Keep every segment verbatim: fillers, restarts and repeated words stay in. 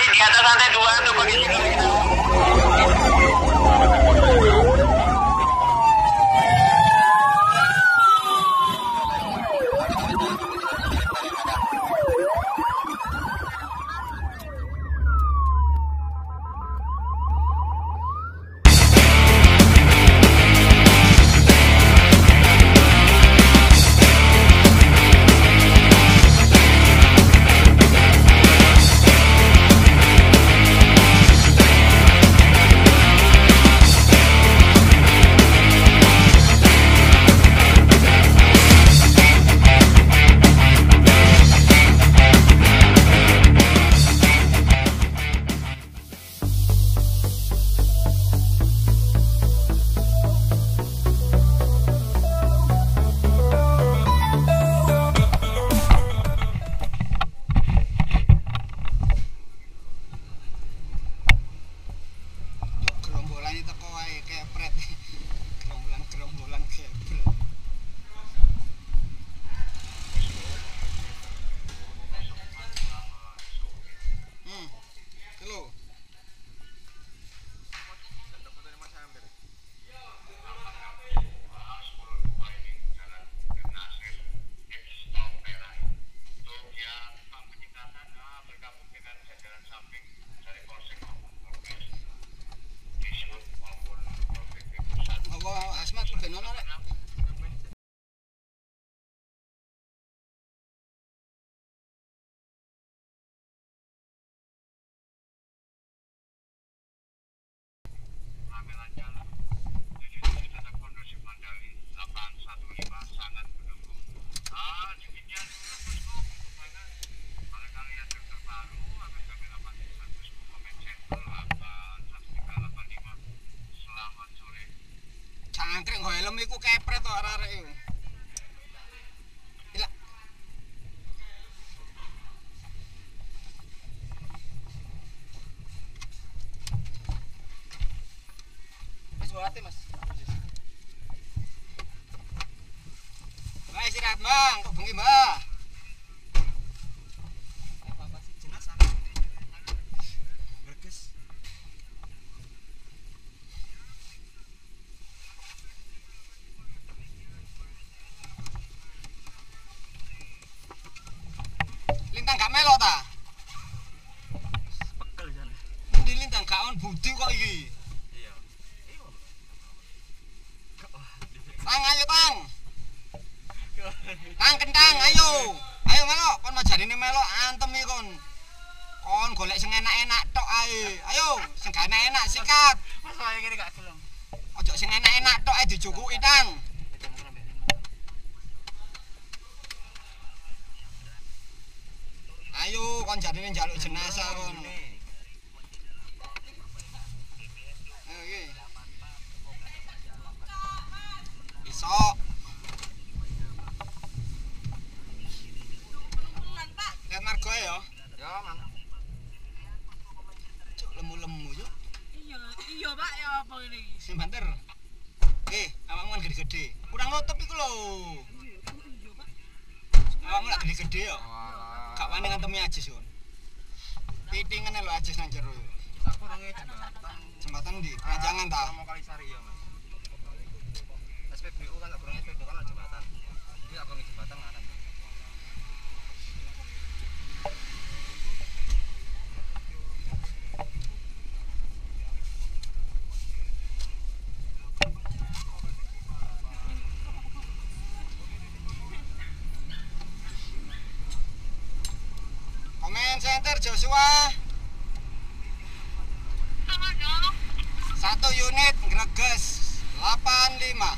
di atas lantai dua tuh kondisi kita. Cangkring kok helm iku kepret kok arek-arek iku. Gila. Mas buati Mas. Mbak istirahat Bang, kok bengi Mbak? Apa-apa sih jenazah? Berges. Lintang gak melok ta? Pekel jane. Endi lintang gak on budi kok iki? Iya. Iya. Tang ayo Tang. Tang kentang ayo. Ayo melok kon jarine melok antem iki kon. Kon golek sing enak-enak tok ae. Ayo, sing gak enak-enak sikat. Mas kaya ngene gak gelem. Ojo sing enak-enak tok ae dijukuki Tang. Ayo kon jarine njaluk jenazah kon. Ayo iki. Iso. Lihat margo ya. Ya, Man. Cuk lemu-lemu yo. Iya, iya Pak, ya apa ini? Sing banter. Eh, awakmu kan gede-gede. Kurang nutup iku lho. Iya, Pak. Awakmu lak gede-gede ya. Gak wani ngantemi ajis kon. Pitingan lho ajis nang jero. Aku range jembatan. Jembatan di Ranjangan ta? Mau Kalisari ya, Mas. S P B U kan gak kurang S P B U kan jembatan. Iki gak kurang jembatan ngaran. Center Joshua satu unit Greges delapan lima.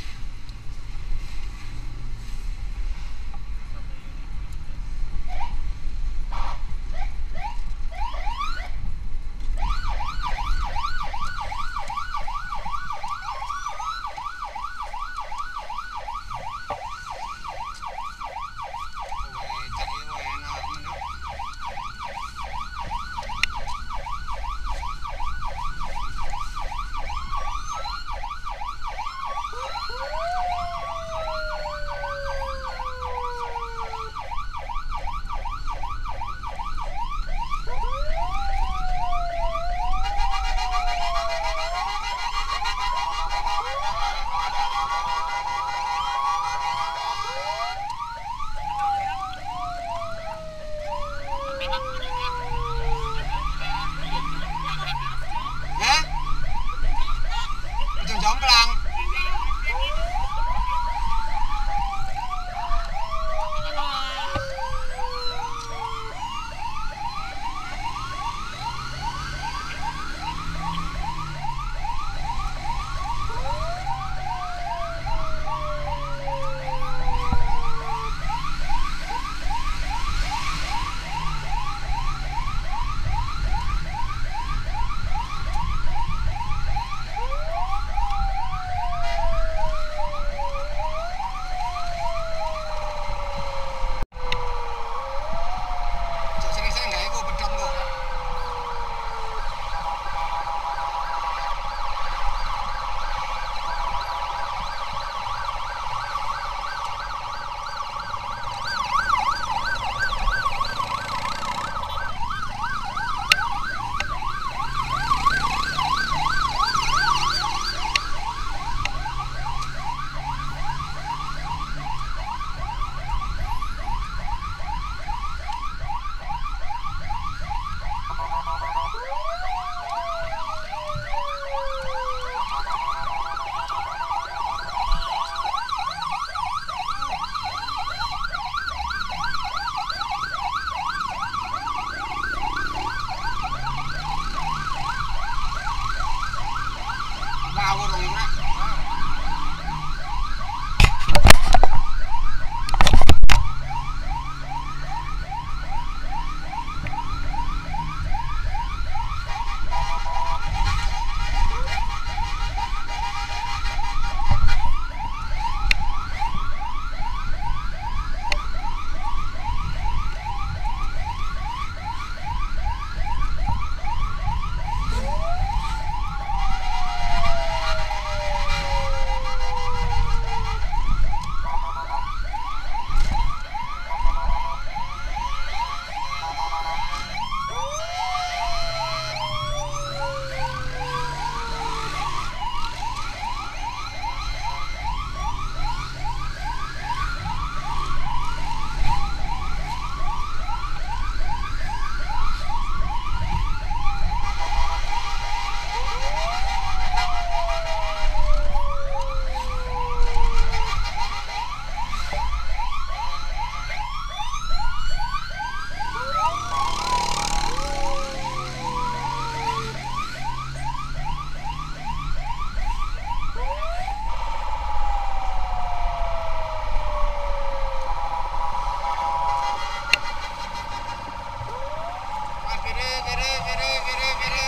kiri, kiri, kiri, kiri.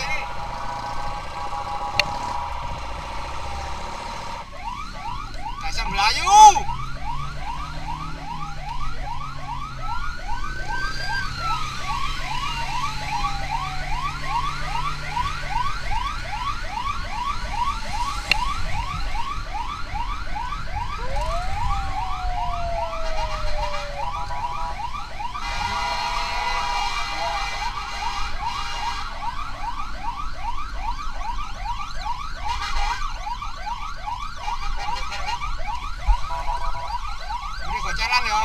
Kasih Melayu. Jalan ya.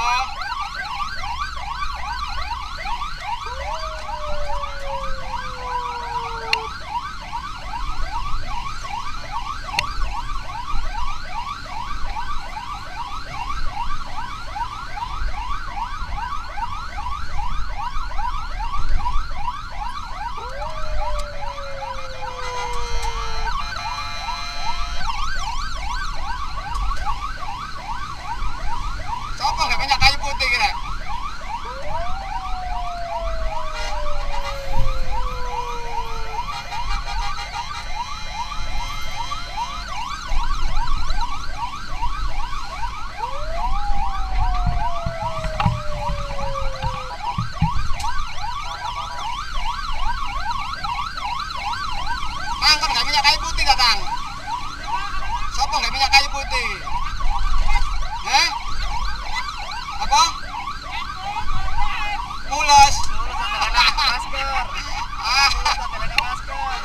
Sopo nggak banyak kayu putih kira? Tang, kan nggak banyak kayu putih datang. Sopo nggak banyak kayu putih? Eh? Apa? Mules. Masker. Ah, masker.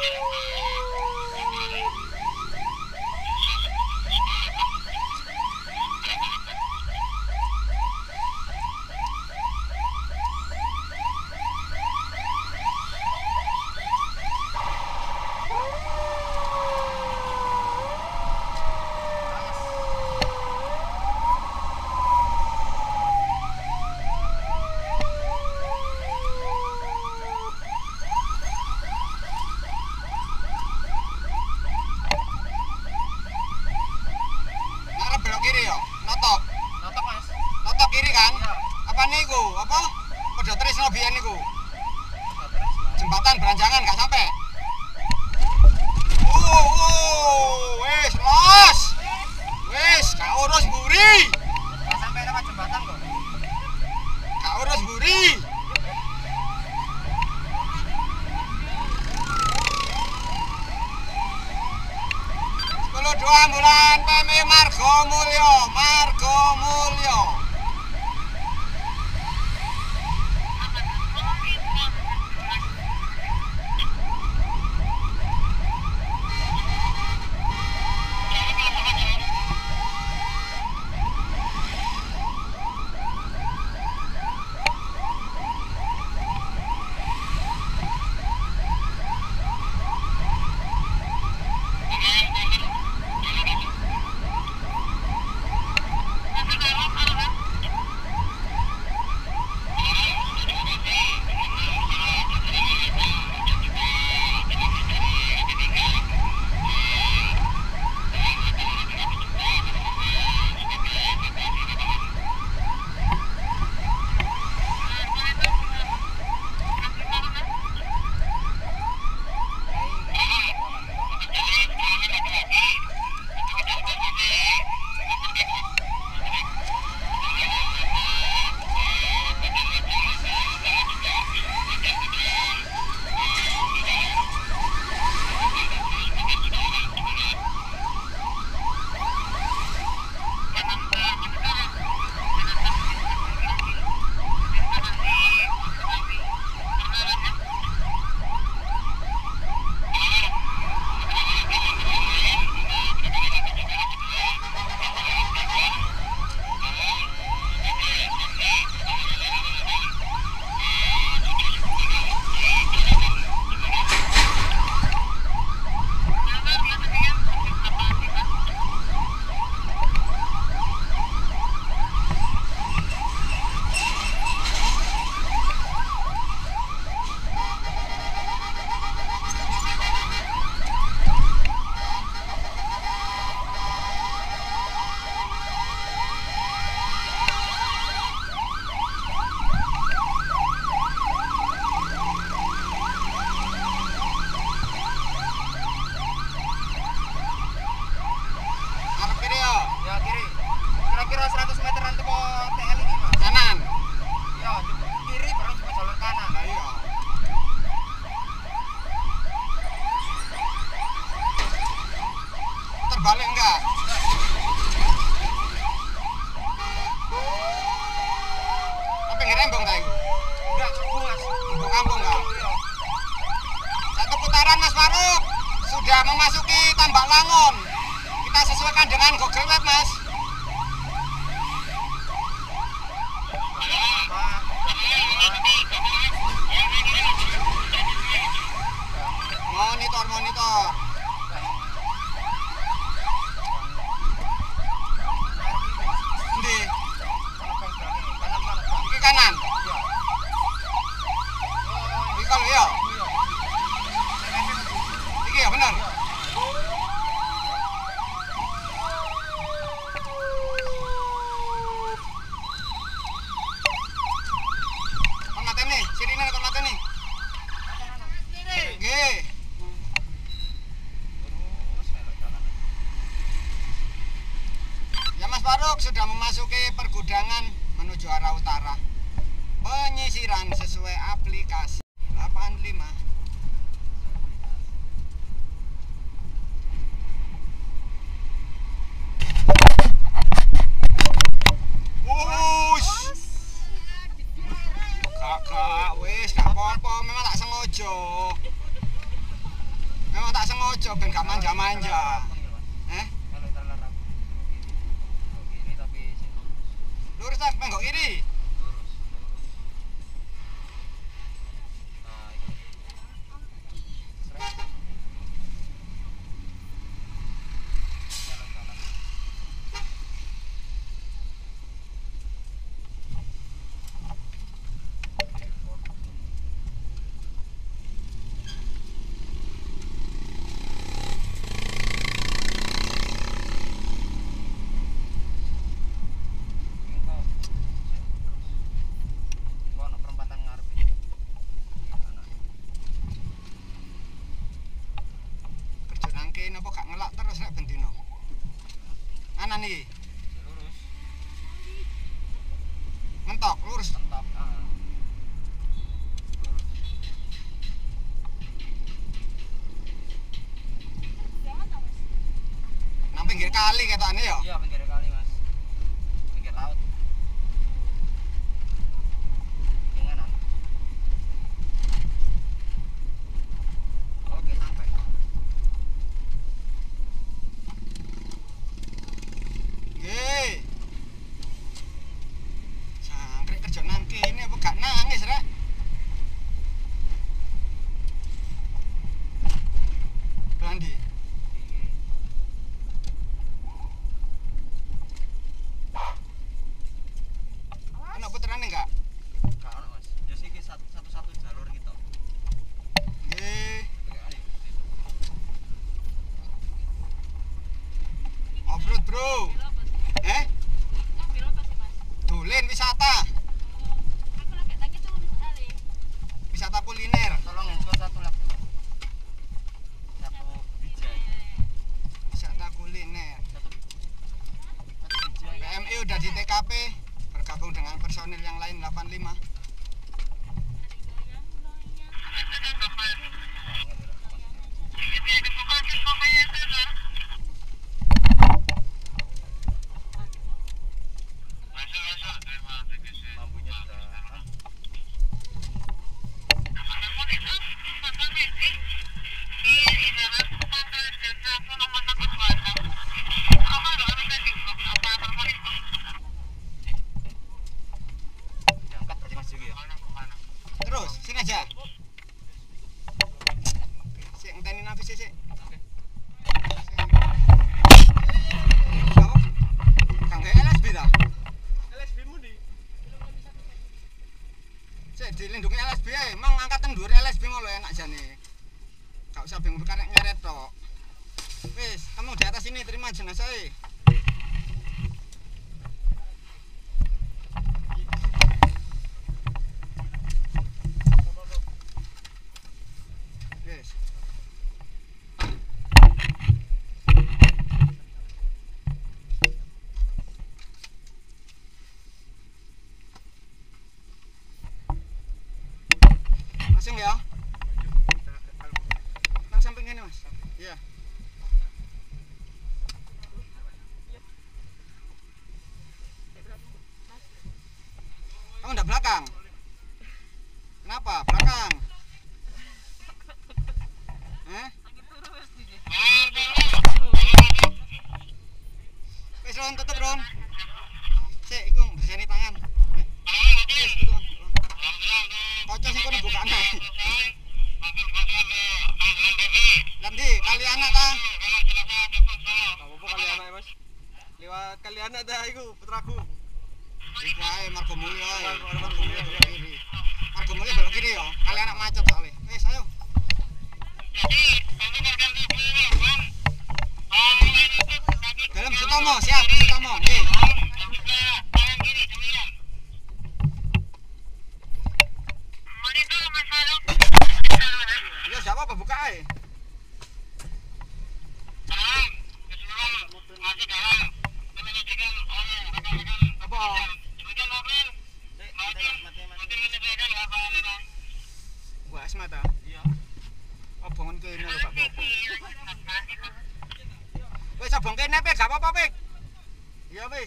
Apa? Pada Trisno biyen niku. Jembatan Beranjangan gak sampai. Oh, oh, wis los. Wis, gak urus mburi. Gak sampai lewat jembatan kok. Gak urus mburi. sepuluh dua ambulan P M I Margo Mulyo, Margo Mulyo. Kira-kira seratus meteran teko T L ini Mas. Kanan. Iya, kiri baru juga jalur kanan. Nah, iya. Terbalik enggak? Apa nggak rembong ta iku? Enggak, kampung Mas. Kampung kampung enggak? Iya. Satu putaran Mas Faruk sudah memasuki Tambak Langon. Kita sesuaikan dengan Google Map Mas. Monitor, monitor. Ndi? Iki kanan. Iki kalau ya. Iki ya benar. Kon mateni, sirine kon mateni. Nggih. Ya Mas Faruk sudah memasuki pergudangan menuju arah utara. Penyisiran sesuai aplikasi delapan lima. Wush. Kakak wis gak apa-apa, memang tak sengaja. ojo ben gak manja-manja. Eh? Lurus tak penggok kiri. Kene apa gak ngelak terus nek bendino. Anan iki. Lurus. Mentok, lurus. Mentok. Heeh. Nang pinggir kali ketokane ya? Iya, pinggir kali, Mas. Pinggir laut. Gimana? Oke, sampai. Sangkrek kerja nang kene apa gak nangis rek? Randi. Ana puterane enggak? Enggak ono, Mas. Jos iki satu-satu jalur gitu. Nggih. Off-road, Bro. Eh? Dolen wisata. Aku lagi tanya tuh wisata kuliner. Tolong yang satu lagi. Satu biji. Wisata kuliner. Satu biji. P M I udah di T K P, bergabung dengan personil yang lain delapan lima. Terus, sini aja. Sik ngenteni nafis sik. Oke. Kamu? Kang L S B ta? L S B mu di. Sik dilindungi L S B ae, mang angkat teng dhuwur L S B ngono enak jane. Gak usah bingung karek nyeret tok. Wis, kamu di atas ini terima jenazah e. Langsung ya. Nang samping ini, Mas. Iya. Kamu enggak belakang? Kenapa? Belakang. Eh? Wes Ron, tutup Ron. Sik, iku bersihani tangan. Wes, tutup. Kocok sing kono bukane. Nanti kali anak ta? Apa kali anak, Mas? Lewat kali anak dah iku putraku. Iku ae Margo Mulya ae. Margo Mulya belok kiri. Margo Mulya belok kiri ya. Kali anak macet soalnya. Wes ayo. Dalam Sutomo, siap Sutomo. Nggih. Ya siapa apa buka ae? Apa? Gua asma ta? Iya. Obongan kene lho gak apa-apa. Wis obong kene pe gak apa-apa, Pik. Iya, Pi.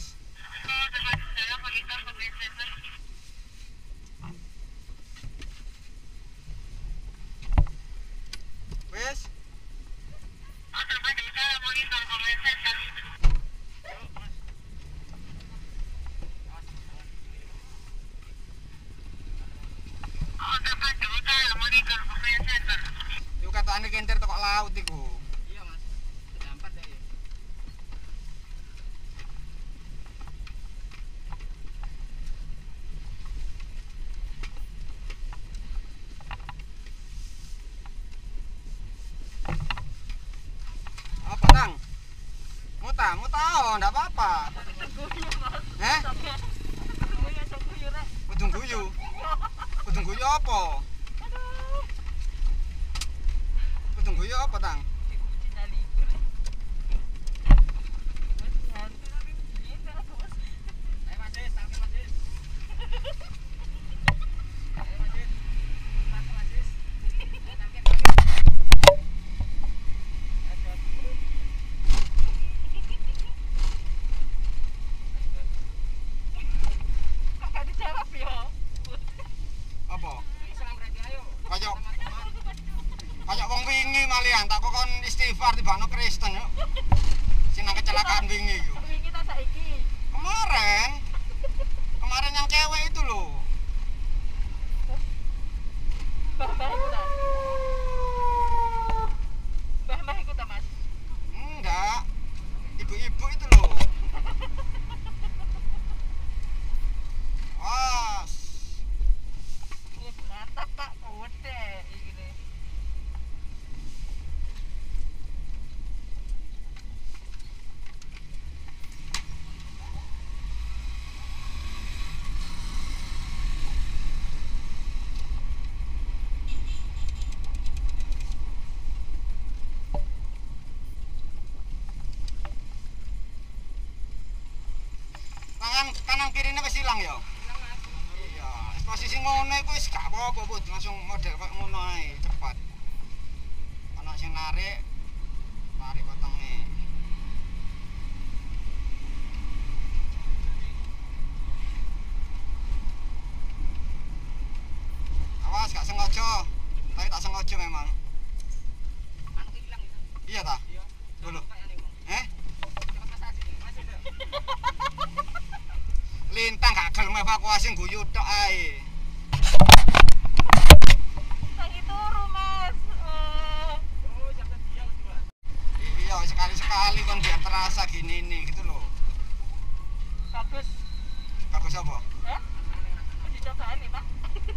Aku tahu, enggak apa-apa. Eh? Udung guyu. Udung guyu apa? Udung guyu apa, Tang? Tak kokon istighfar tibano Kristen yo. Sing nang kecelakaan wingi iku. Wingi ta saiki? Kemarin. Kemarin yang cewek itu loh. Mbah-mbah iku ta? Mbah-mbah iku ta, Mas? Enggak. Ibu-ibu itu loh. Wah. Wis mantap Pak, kode iki ne. Kanan kirine wis ilang ya? Ilang Mas. Iya, posisi ngono iku wis gak apa-apa, Bud. Langsung model kok ngono ae, cepat. Ana sing narik, tarik wetenge. Awas gak sengaja. Tapi tak sengaja memang. Anu ilang ya? Iya ta? Iya. Dulu. Eh? Lintang gak gelem evakuasi guyu tok ae. Lagi turu, Mas. Oh, jam dia kedua. Iya, sekali-sekali kon biar terasa gini nih gitu loh. Bagus. Bagus apa? Eh? Mau dicobaan nih, Pak.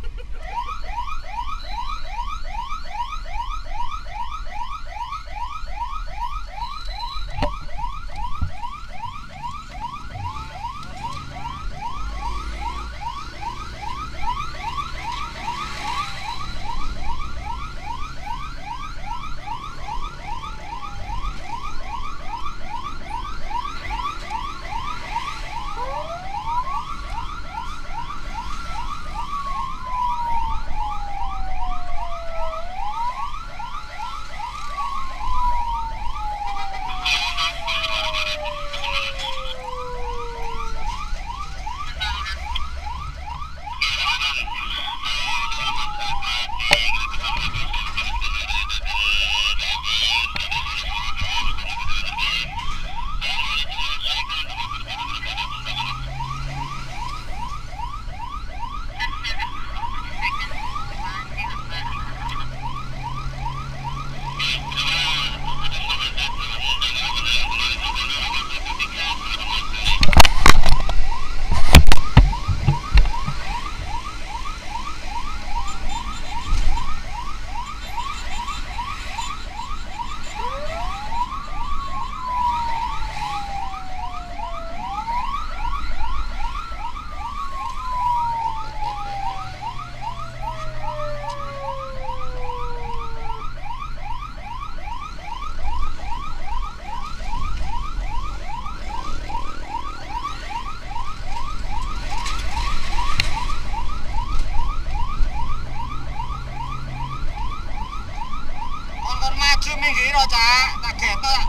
Minggir Cak, tak getok.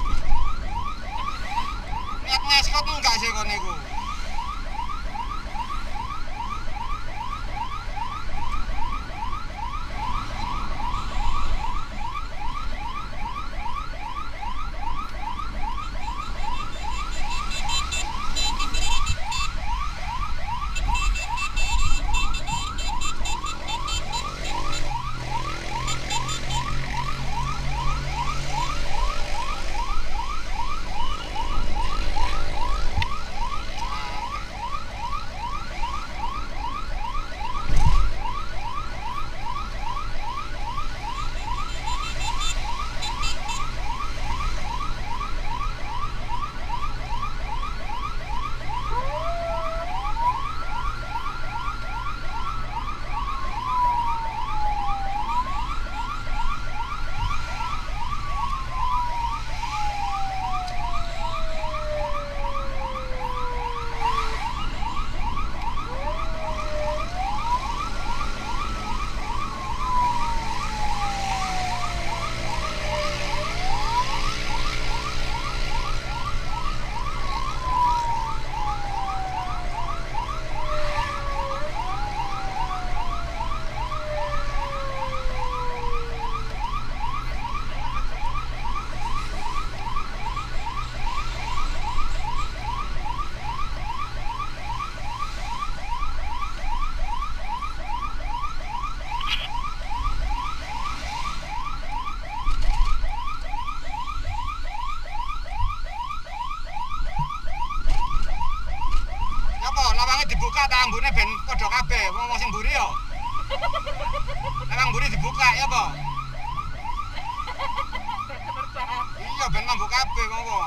Niat ngeskot enggak sih kon niku? dibuka ta ambune ben padha kabeh wong-wong sing mburi yo. Emang mburi dibuka ya apa? Iya ben mambu kabeh wong-wong.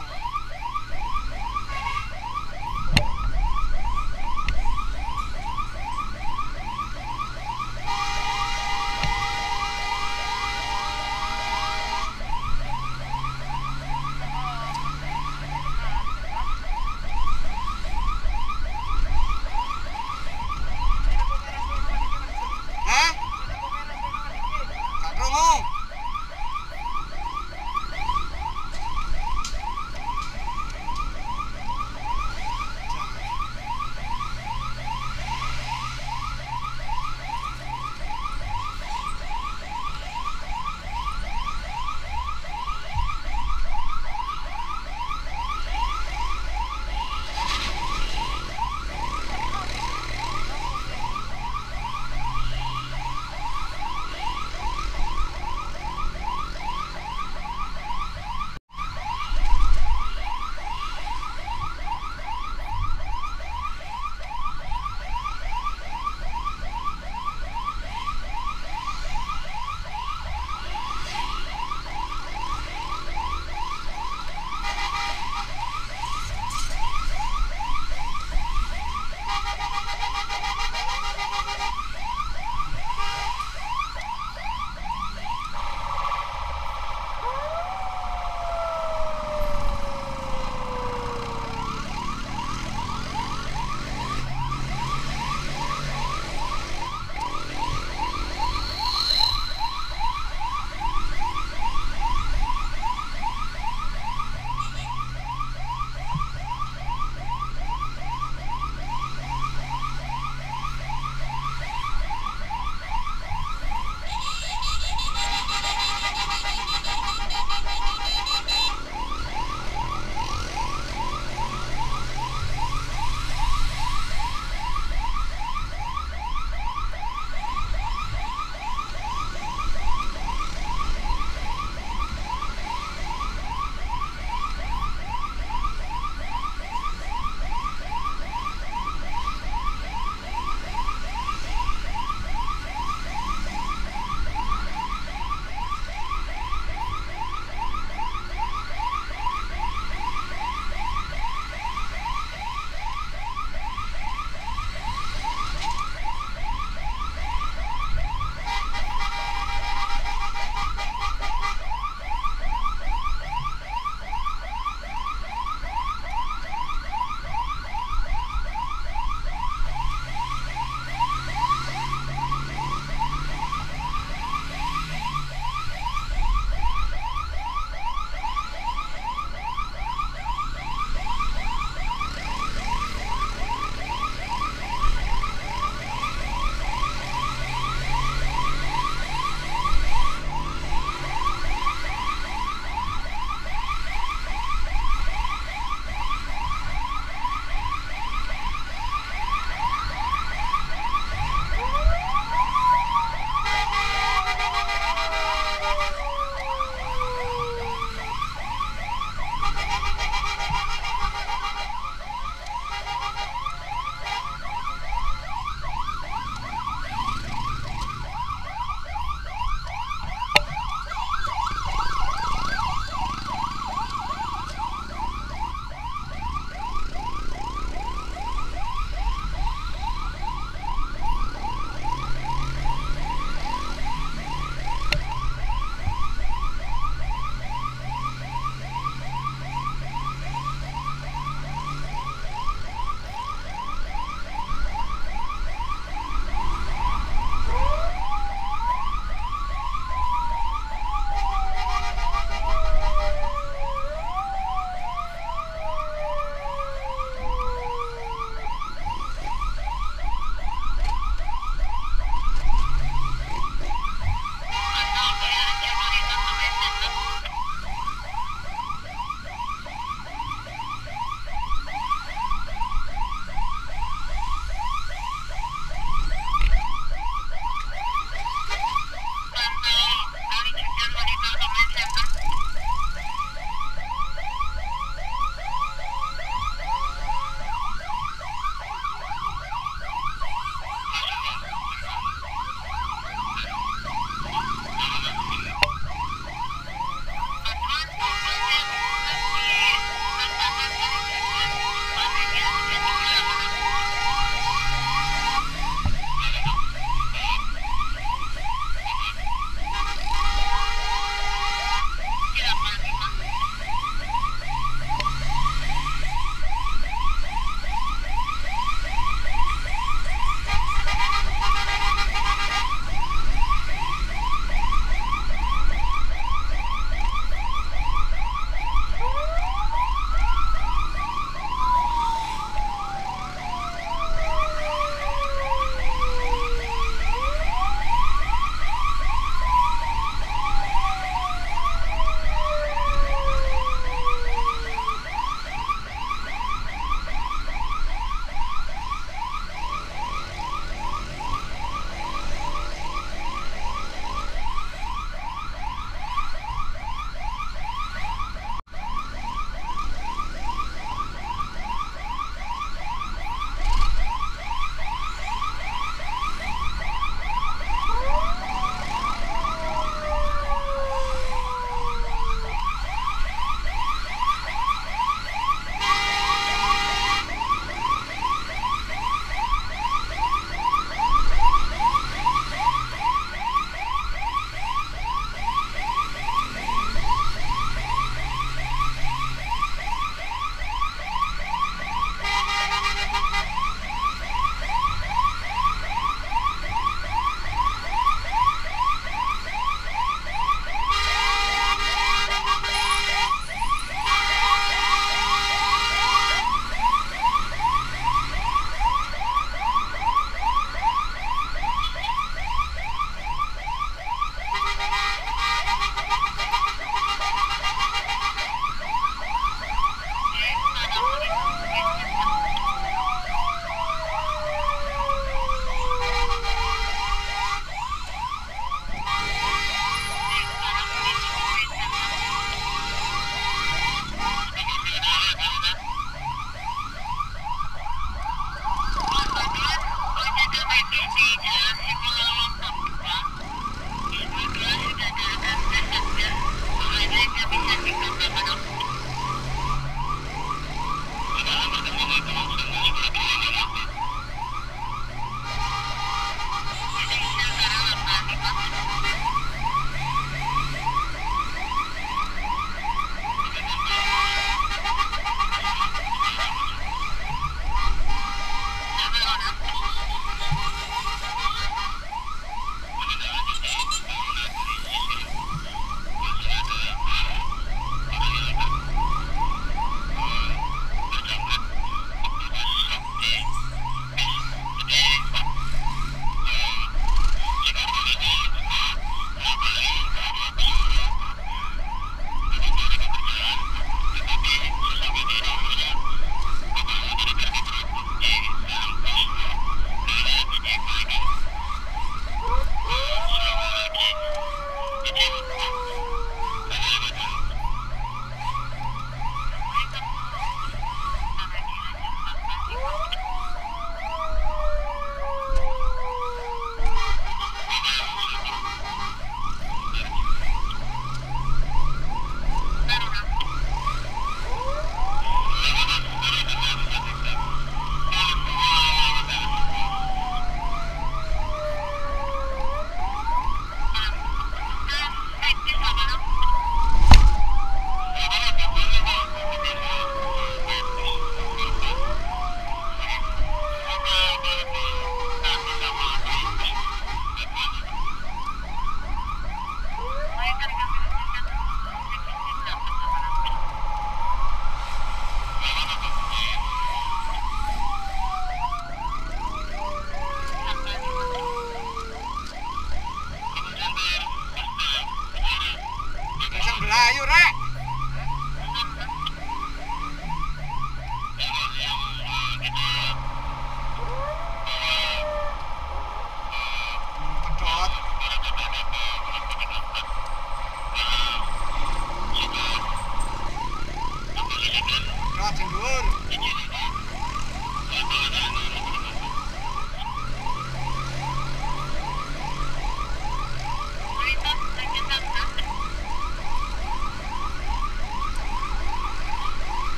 Awak sing dhuwur.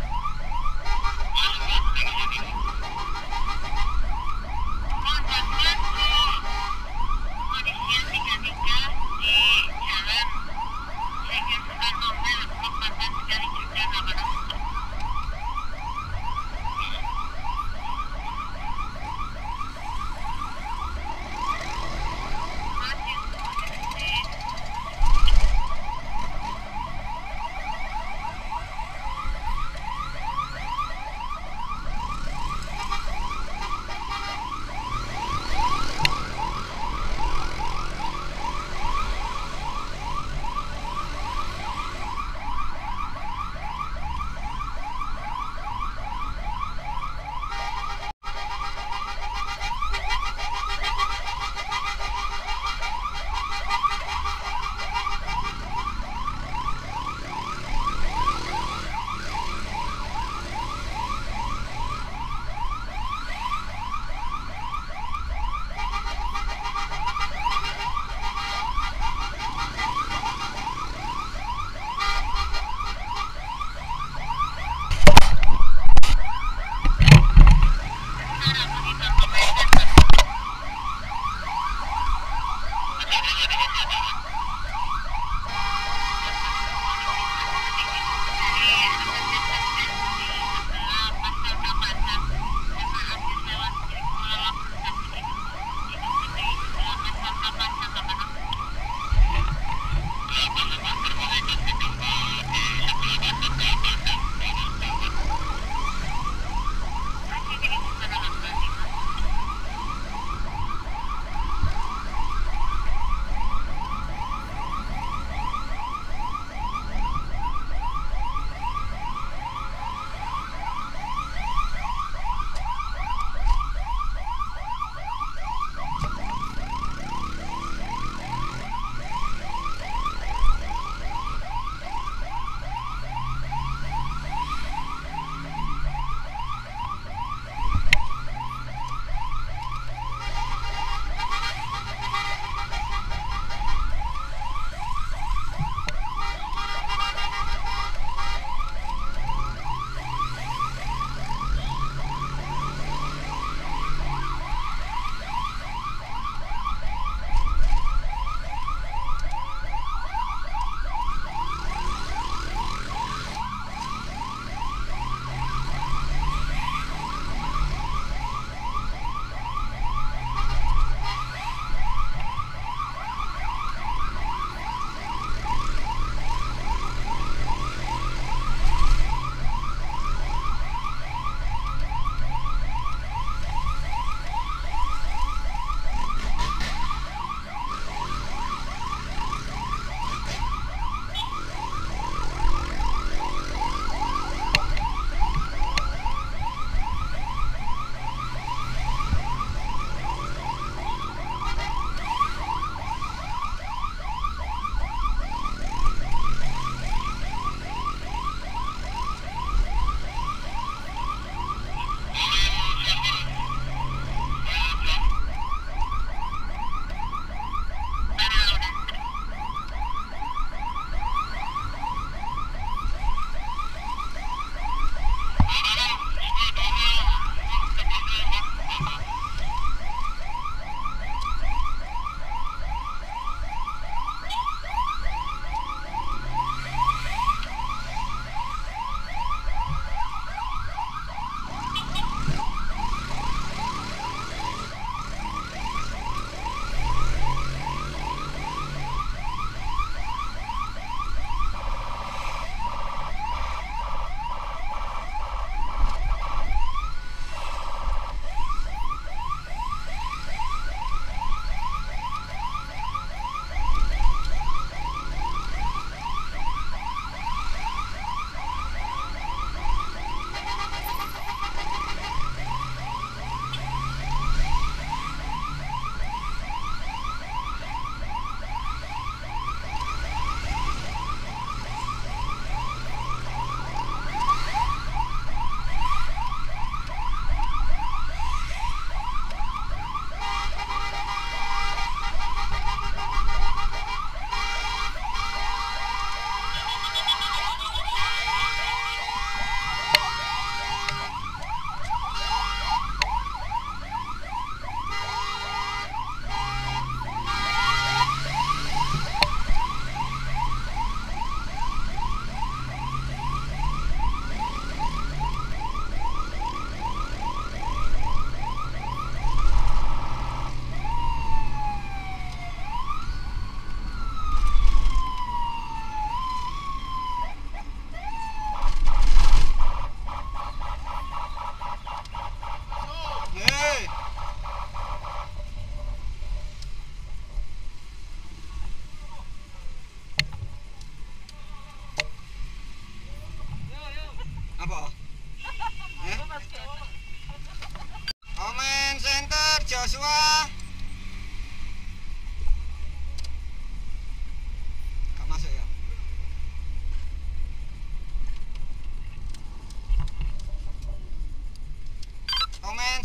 Thank you.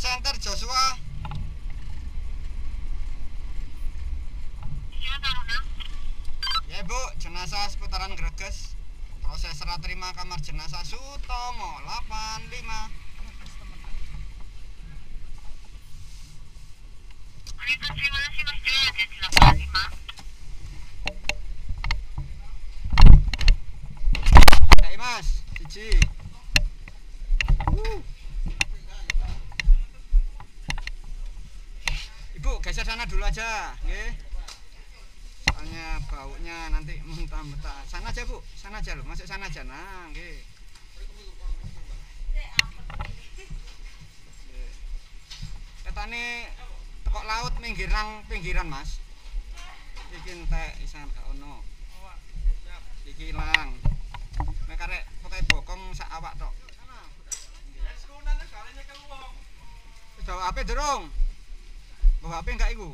center Joshua. Ya Bu, jenazah seputaran Greges. Proses serah terima kamar jenazah Sutomo delapan lima. Terima kasih Mas Jo, ada di delapan lima. Hei Mas, siji. Uh. Ibu, geser sana dulu aja, nggih. Soalnya baunya nanti muntah-muntah. Sana aja Bu, sana aja loh, masuk sana aja. Nah, nggih. Ketane tekok laut minggirang pinggiran Mas. Iki entek isan gak ono. Iki ilang. Nek karek pokoke bokong sak awak tok. Wis bawa H P durung? Bawa H P enggak iku?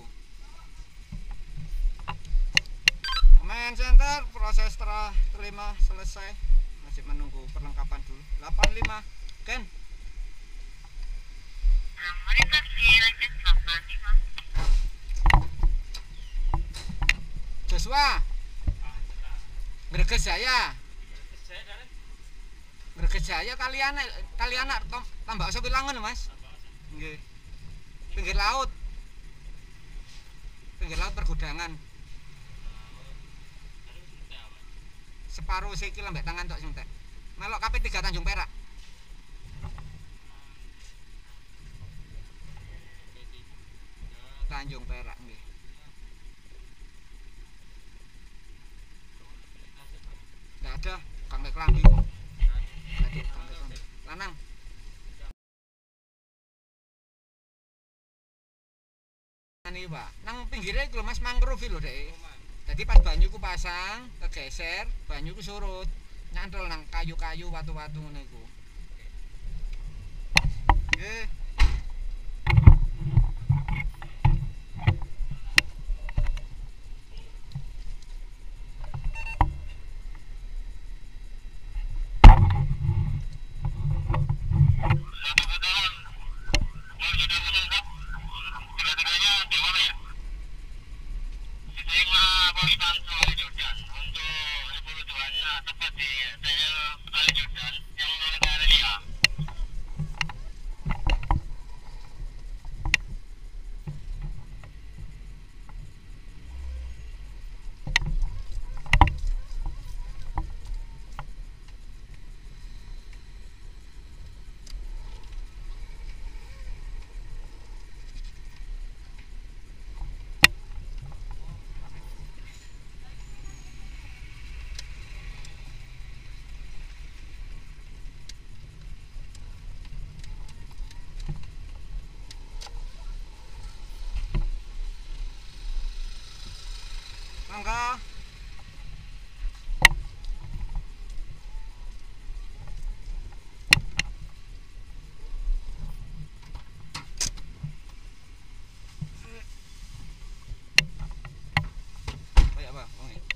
Command center, proses setelah terima selesai. Masih menunggu perlengkapan dulu. delapan lima. Ken. Mereka lanjut delapan lima. Joshua. Greges Jaya. Greges Jaya kalian kalian tambah sopi langun Mas. Nggih. Pinggir laut. Pinggir laut pergudangan. Separuh sikil lambek tangan tok sing tek. Melok K P tiga Tanjung Perak. Tanjung Perak nggih. Enggak ada, Kang Klambi. Tadi Kang Klambi. Lanang. Ini Pak, nang pinggirnya iku Mas mangrove lho Dek. Jadi pas banyu ku pasang, kegeser, banyu ku surut. Nyantol nang kayu-kayu, watu-watu ngono iku. Nggih. Mangga. Kayak apa? Oh, ini.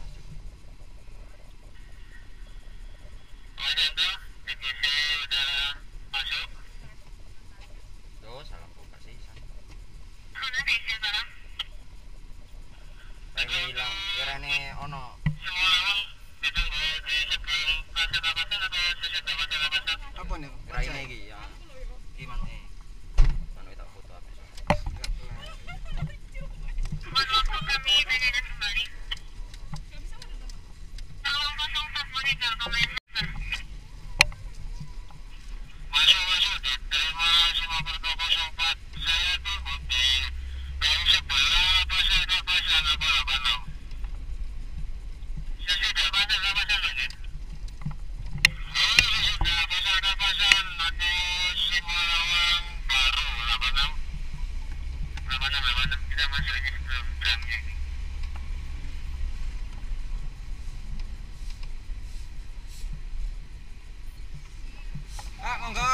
Hilang, kirane ono. Apa nih? Raine iki ya. Gimana nih? Mana tak foto apa? Ah, monggo.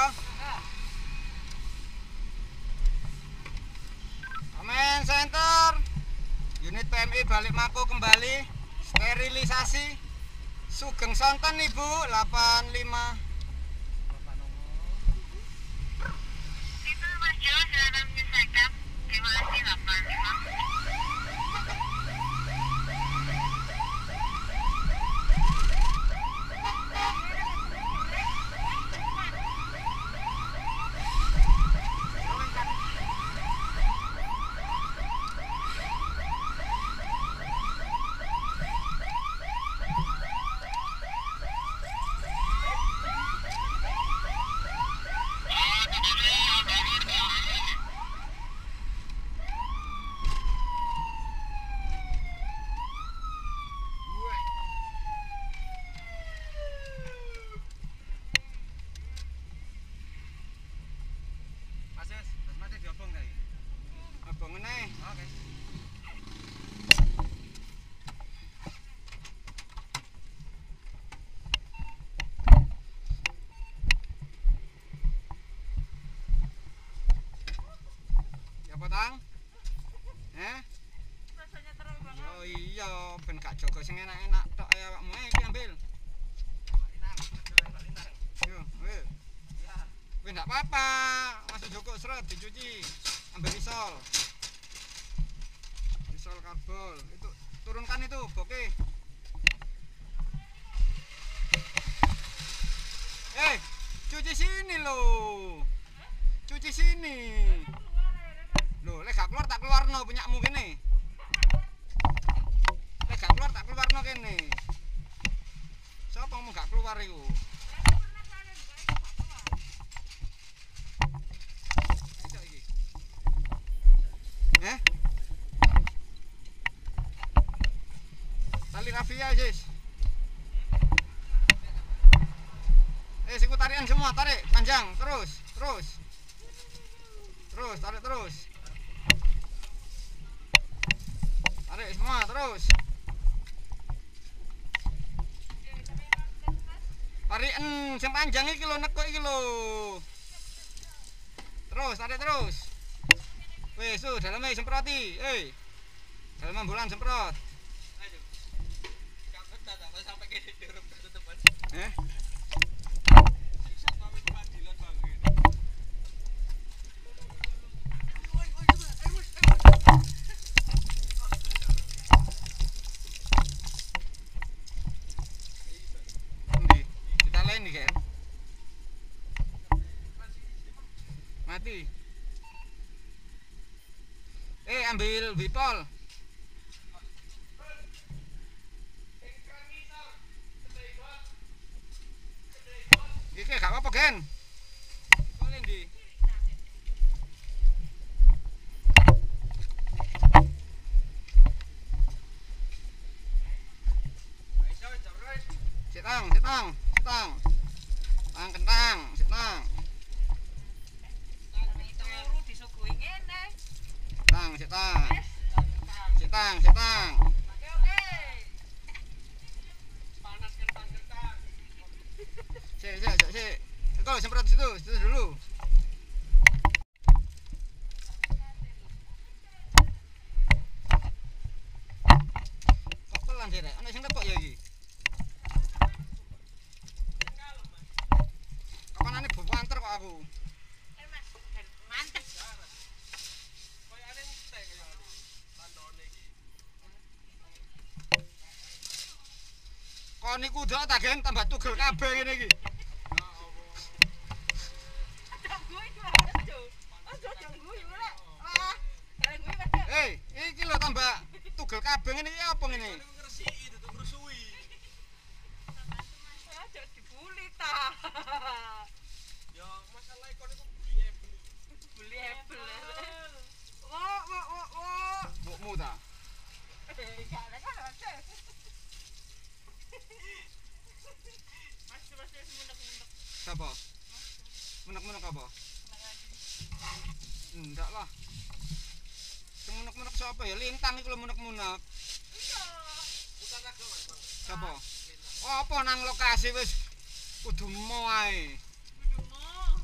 Command center. Unit P M I balik Mako kembali. Sterilisasi. Sugeng Sonten Ibu delapan lima. Itu Ngene. Oke. Ya potang? Eh? Rasanya terlalu banget. Yo iya, ben gak jaga sing enak-enak tok ya awakmu iki ambil. Yo, ambil. Ya. Wis ndak apa-apa, masuk joko seret dicuci. Ambil risol. Risol karbol. Itu turunkan itu, boke. Eh, cuci sini loh. Cuci sini. Loh, lek gak keluar tak keluarno punyamu kene. Lek gak keluar tak keluarno kene. Sopo ngomong gak keluar iku? Iso iki. Eh? Tali rafia, Sis. Eh, siku tarian semua, tarik panjang, terus, terus. Terus, tarik terus. Tarik semua, terus. Tarikan sing panjang iki lho, neko iki lho. Terus, tarik terus. Wes, tuh dalamnya semproti. Eh. Dalam ambulan semprot. Ayo. Kampet tak sampai kene dirup tetepan. Eh? Ini kan mati. Eh, ambil bipol. Iki gak apa-apa gen. Boleh ndi? Sitang, sitang, sitang. Tang kentang, sitang. Turu disuguhi ngene. Tang, sitang. Sitang, sitang. Oke, oke. Panas kentang kentang. Sik, sik, sik, sik. Itu semprot situ, situ dulu. Kok pelan sih, Rek? Ana sing tepok ya iki. Kapanane buanter kok aku. Eh, Mas, mantep. Koyane entek kaya tandone iki. Kon niku ndok tak gen tambah tugel kabeh ngene iki. Eh, iki lho tambah tugel kabeh ngene iki apa ngene? Ngresiki tutuk ngresui. Aja dibuli ta. Ya masalah kon iku buli ebel. Buli ebel. Wo wo wo wo. Mbokmu ta? Eh, gak ada kan aja. Mas, mas munek-munek. Sapa? Munek-munek apa? Enggak lah. Sing munek-munek sapa ya? Lintang iku lho munek-munek. Iya. Bukan agama, Bang. Sapa? Oh, apa nang lokasi wis kudu mo ae. Kudu mo.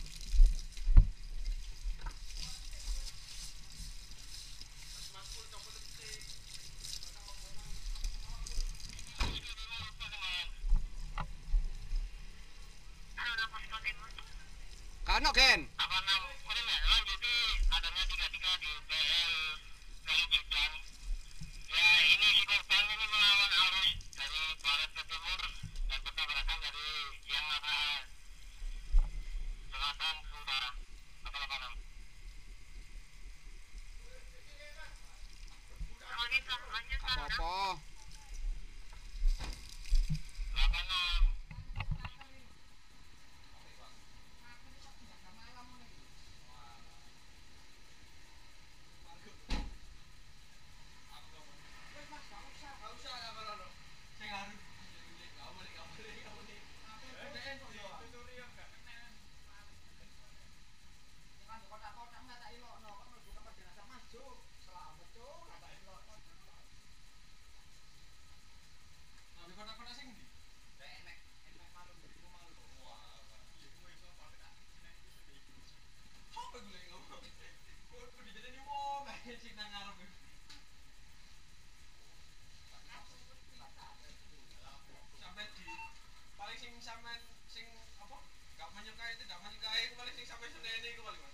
Kano Gen? Apa nang ini nek lanjuti adanya tiga tiga di P L Kalijijan. Ya ini si korban ini melawan arus dari barat ke timur dan bertabrakan dari yang arah selatan ke utara. Apa kanan? Lanjut lanjut sana. Apa-apa. Lapangan. kota-kota sing ndi? enek enek malu iku malu. Wah. Iya, kowe iso apa tak nek iku sedhe iku. Apa gue lagi ngomong? Kok kudu jadi wong ae sing nang ngarep. Sampai di paling sing sampean sing apa? Gak menyukai tidak menyukai paling sing sampai senene iku paling.